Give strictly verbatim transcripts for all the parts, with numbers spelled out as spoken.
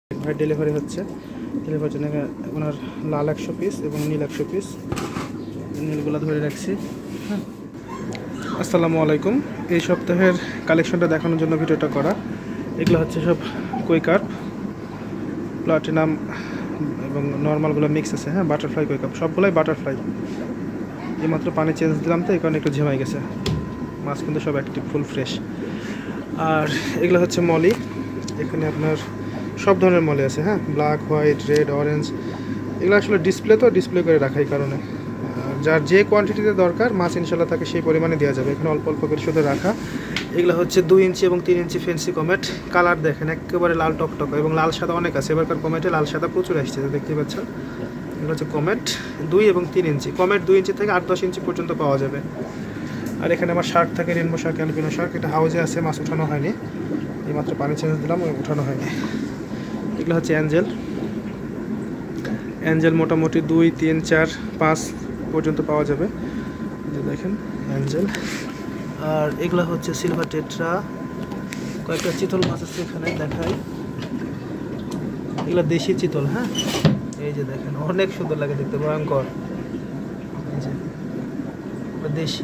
ভাই ডেলিভারি হচ্ছে, ডেলিভারির জন্য ওনার লাল একশো পিস এবং নীল একশো পিস, নীলগুলো ধরে রাখছি। হ্যাঁ, আসসালামু আলাইকুম। এই সপ্তাহের কালেকশনটা দেখানোর জন্য ভিডিওটা করা। এগুলো হচ্ছে সব কুইকার্প, প্লাটিনাম এবং নর্মালগুলো মিক্স আছে। হ্যাঁ, বাটারফ্লাই কুইকার্প, সবগুলোই বাটারফ্লাই। এইমাত্র পানি চেঞ্জ দিলাম তো এই কারণে একটু ঝিমাই গেছে। মাছ কিন্তু সব অ্যাক্টিভ, ফুল ফ্রেশ। আর এগুলো হচ্ছে মলি। এখানে আপনার সব ধরনের মলি আছে। হ্যাঁ, ব্ল্যাক, হোয়াইট, রেড, অরেঞ্জ। এগুলো আসলে ডিসপ্লে তো ডিসপ্লে করে রাখা, এই কারণে যার যে কোয়ান্টিটিতে দরকার মাছ ইনশাল্লাহ তাকে সেই পরিমাণে দেওয়া যাবে। এখানে অল্প অল্প করে শুধু রাখা। এগুলো হচ্ছে দুই ইঞ্চি এবং তিন ইঞ্চি ফেন্সি কমেট। কালার দেখেন একেবারে লাল টকটক, এবং লাল সাদা অনেক আছে। এবারকার কমেটে লাল সাদা প্রচুর আসছে, দেখতে পাচ্ছেন। এগুলো হচ্ছে কমেট দুই এবং তিন ইঞ্চি। কমেট দুই ইঞ্চি থেকে আট দশ ইঞ্চি পর্যন্ত পাওয়া যাবে। আর এখানে আমার শার্ক থাকে, রেনবো শার্ক, অ্যালবিনো শার্ক। এটা হাউজে আছে, মাছ উঠানো হয়নি, এইমাত্র পানি চেঞ্জ দিলাম, উঠানো হয়নি। এগুলো হচ্ছে অ্যাঞ্জেল। অ্যাঞ্জেল মোটামুটি দুই তিন চার পাঁচ পর্যন্ত পাওয়া যাবে, যে দেখেন অ্যাঞ্জেল। আর এগুলো হচ্ছে সিলভার টেট্রা। কয়েকটা চিতল মাছ আছে এখানে, দেখাই। এগুলো দেশি চিতল। হ্যাঁ, এই যে দেখেন, অনেক সুন্দর লাগে দেখতে, ভয়ঙ্কর। এই যে দেশি।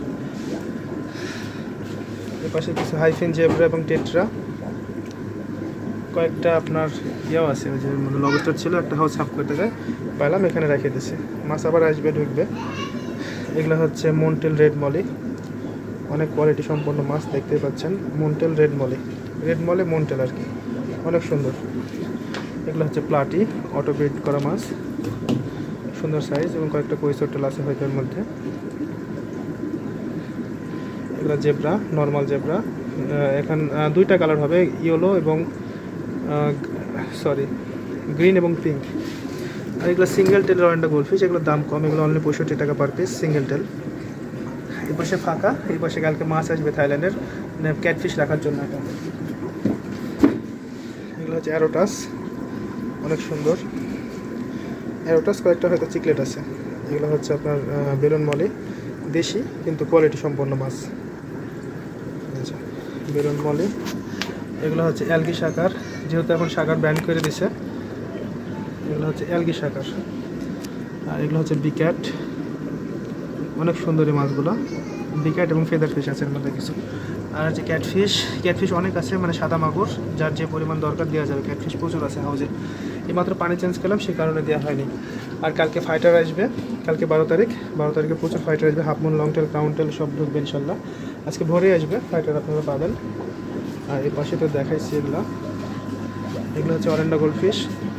এর পাশে কিছু হাইফিন, জেব্রা এবং টেট্রা। কয়েকটা আপনার ইয়েও আছে, ওই যে মানে লবস্টার ছিল, একটা হাউস সাফ করতে যায় পাইলাম, এখানে রেখে দিয়েছি। মাছ আবার আসবে, ঢুকবে। এগুলো হচ্ছে মন্টেল রেড মলি, অনেক কোয়ালিটি সম্পন্ন মাছ, দেখতেই পাচ্ছেন। মন্টেল রেড মলি, রেড মলি মন্টেল আর কি, অনেক সুন্দর। এগুলো হচ্ছে প্লাটি, অটো ব্রিড করা মাছ, সুন্দর সাইজ, এবং কয়েকটা কৈশোরটেল আছে হয়তো এর মধ্যে। এগুলো জেব্রা, নর্মাল জেব্রা। এখন দুইটা কালার হবে, ইয়েলো এবং সরি গ্রিন এবং পিঙ্ক। আর এগুলো সিঙ্গেল টেল অরেন্ডা গোল্ডফিশ। এগুলোর দাম কম, এগুলো অনলি পঁয়ষট্টি টাকা পার পিস, সিঙ্গেল টেল। এই পাশে ফাঁকা, এই পাশে কালকে মাছ আসবে থাইল্যান্ডের, ক্যাটফিশ রাখার জন্য। এটা এগুলো হচ্ছে অ্যারোটাস, অনেক সুন্দর অ্যারোটাস। কয়েকটা হয়তো চিকলেট আছে। এগুলো হচ্ছে আপনার বেলুন মলি, দেশি কিন্তু কোয়ালিটি সম্পন্ন মাছ। বেলুন মলি। এগুলো হচ্ছে অ্যালগি শাকার, যেহেতু এখন শাকার ব্যান করে দিছে। এগুলো হচ্ছে অ্যালগি শাকার। আর এগুলো হচ্ছে বিক্যাট, অনেক সুন্দর এই মাছগুলো। বিক্যাট এবং ফেদার ফিশ আছে এর মধ্যে কিছু। আর হচ্ছে ক্যাটফিশ। ক্যাটফিশ অনেক আছে, মানে সাদা মাগুর, যার যে পরিমাণ দরকার দেওয়া যাবে। ক্যাটফিশ প্রচুর আছে হাউজে, এইমাত্র পানি চেঞ্জ করলাম, সে কারণে দেওয়া হয়নি। আর কালকে ফাইটার আসবে, কালকে বারো তারিখ বারো তারিখে প্রচুর ফাইটার আসবে। Half moon, long tail, crown tail সব ঢুকবে ইনশাল্লাহ। আজকে ভোরে আসবে ফাইটার, আপনারা পাবেন। আর এই পাশে তো দেখাইছি এগুলো। এগুলো হচ্ছে অরেন্ডা গোল্ডফিশ,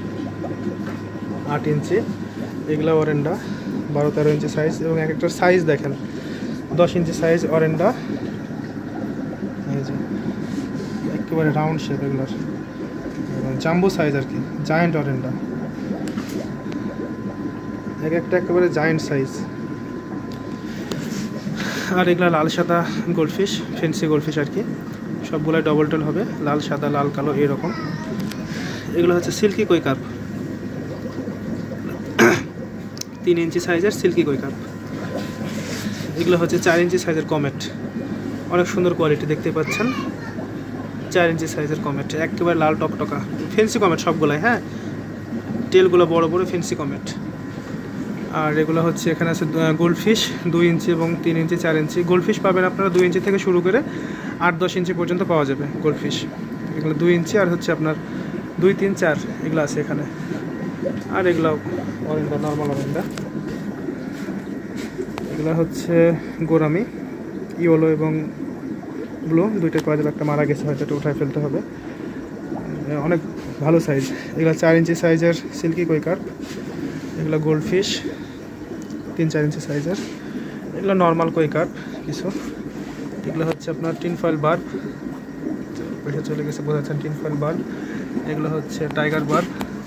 আট ইঞ্চি। এগুলো অরেন্ডা বারো তেরো ইঞ্চি সাইজ, এবং এক একটার সাইজ দেখেন, দশ ইঞ্চি সাইজ অরেন্ডা। এই যে একেবারে রাউন্ড শেপ, এগুলোর জাম্বো সাইজ আর কি, জায়েন্ট অরেন্ডা। এক একটা একেবারে জায়েন্ট সাইজ। আর এগুলো লাল সাদা গোল্ডফিশ, ফেন্সি গোল্ডফিশ আর কি, সবগুলোই ডবল টেল হবে, লাল সাদা লাল কালো এরকম। এগুলো হচ্ছে সিল্কি কুইকার্প, তিন ইঞ্চি সাইজের সিল্কি কুইকার্প। এগুলো হচ্ছে চার ইঞ্চি সাইজের কমেট, অনেক সুন্দর কোয়ালিটি, দেখতে পাচ্ছেন। চার ইঞ্চি সাইজের কমেট, একেবারে লাল টকটকা, ফেন্সি কমেট সবগুলাই। হ্যাঁ, টেলগুলো বড় বড় ফেন্সি কমেট। আর এগুলো হচ্ছে এখানে আছে গোল্ডফিশ, দুই ইঞ্চি এবং তিন ইঞ্চি, চার ইঞ্চি। গোল্ডফিশ পাবেন আপনারা দুই ইঞ্চি থেকে শুরু করে আট দশ ইঞ্চি পর্যন্ত পাওয়া যাবে গোল্ডফিশ। এগুলো দুই ইঞ্চি, আর হচ্ছে আপনার দুই তিন চার এগুলো আছে এখানে। আর এগুলো অরেন্ডা, নর্মাল অরেন্ডা। এগুলো হচ্ছে গোরামি, ইয়েলো এবং ব্লু, দুইটা পাওয়া যাবে। একটা মারা গেছে, হয়তো এটা উঠায় ফেলতে হবে, অনেক ভালো সাইজ। এগুলো চার ইঞ্চি সাইজের সিল্কি কুইকার্প। এগুলো গোল্ডফিশ, তিন চার ইঞ্চি সাইজের। এগুলো নর্মাল কুইকার্প কিছু। এগুলো হচ্ছে আপনার টিন ফয়েল বার্ব, পেটে চলে গেছে বোঝা যাচ্ছেন, টিন ফয়েল বার্ব। এগুলো হচ্ছে টাইগার বার্ব,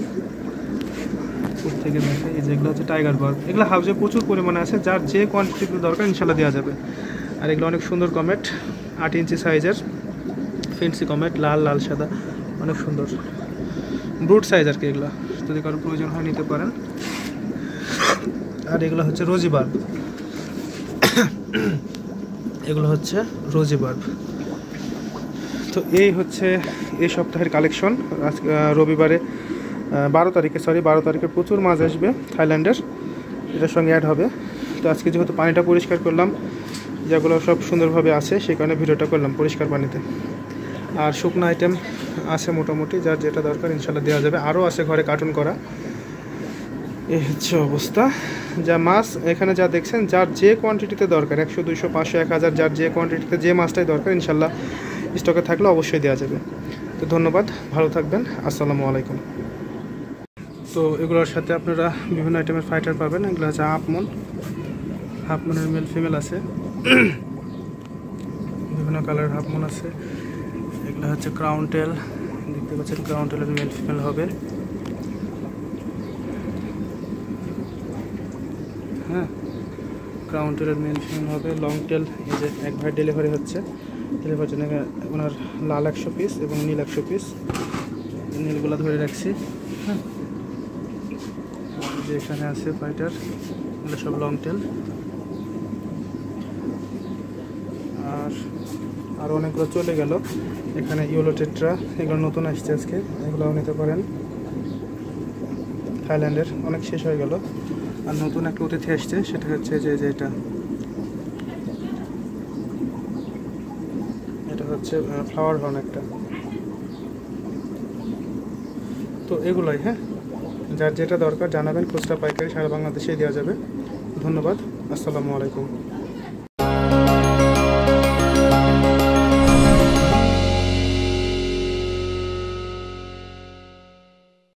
উপর থেকে দেখে, এই যেগুলো হচ্ছে টাইগার বার্ব। এগুলো হাউজে প্রচুর পরিমাণে আছে, যার যে কোয়ান্টিটি দরকার ইনশাল্লাহ দেওয়া যাবে। আর এগুলো অনেক সুন্দর কমেট, আট ইঞ্চি সাইজের ফেন্সি কমেট, লাল লাল সাদা, অনেক সুন্দর ব্রুড সাইজ আর কি। এগুলো যদি কারো প্রয়োজন হয় নিতে পারেন। আর এগুলো হচ্ছে রোজি বার্ব, এগুলো হচ্ছে রোজি বার্ব। তো এই হচ্ছে এই সপ্তাহের কালেকশন। আজ রবিবারে বারো তারিখে সরি বারো তারিখে প্রচুর মাছ আসবে থাইল্যান্ডের, এটার সঙ্গে অ্যাড হবে। তো আজকে যেহেতু পানিটা পরিষ্কার করলাম, যেগুলো সব সুন্দরভাবে আছে সেই কারণে ভিডিওটা করলাম পরিষ্কার পানিতে। আর শুকনো আইটেম আছে মোটামুটি, যার যেটা দরকার ইনশাল্লাহ দেওয়া যাবে। আরও আছে ঘরে কার্টুন করা। এই হচ্ছে অবস্থা। যা মাছ এখানে যা দেখছেন, যার যে কোয়ান্টিটিতে দরকার, একশো দুইশো পাঁচশো এক হাজার, যার যে কোয়ান্টিটিতে যে মাছটাই দরকার ইনশাল্লাহ স্টকে থাকলে অবশ্যই দেওয়া যাবে। তো ধন্যবাদ, ভালো থাকবেন, আসসালামু আলাইকুম। তো এগুলোর সাথে আপনারা বিভিন্ন আইটেমের ফাইটার পাবেন। এগুলো হচ্ছে হাফমন, হাফমনের মেল ফিমেল আছে, বিভিন্ন কালারের হাফমন আছে। এগুলো হচ্ছে ক্রাউন টেল, দেখতে পাচ্ছেন ক্রাউন টেলের মেল ফিমেল হবে। হ্যাঁ, ক্রাউন টেলের মেল ফিমেল হবে। লং টেল এই যে এক ভাই ডেলিভারি হচ্ছে, ডেলিভারির জন্য ওনার লাল একশো পিস এবং নীল একশো পিস। নীলগুলো ধরে রাখছি। হ্যাঁ, যে এখানে আছে ফাইটার, এগুলো সব লং টেল। আর আরও অনেকগুলো চলে গেল। এখানে ইয়েলো টেট্রা, এগুলো নতুন আসছে আজকে, এগুলোও নিতে পারেন। থাইল্যান্ডের অনেক শেষ হয়ে গেল। আর নতুন একটা অতিথি আসছে, সেটা হচ্ছে যে যে এটা এটা হচ্ছে ফ্লাওয়ার হর্ন একটা। তো এগুলোই, হ্যাঁ, যার যেটা দরকার জানাবেন, খুচরা পাইকারি সারা বাংলাদেশেই দেওয়া যাবে। ধন্যবাদ, আসসালামু আলাইকুম।